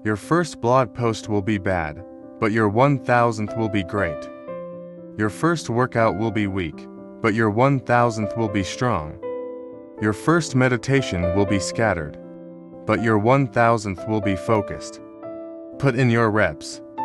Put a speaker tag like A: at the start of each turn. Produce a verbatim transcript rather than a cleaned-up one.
A: Your first blog post will be bad, but your one thousandth will be great. Your first workout will be weak, but your one thousandth will be strong. Your first meditation will be scattered, but your one thousandth will be focused. Put in your reps.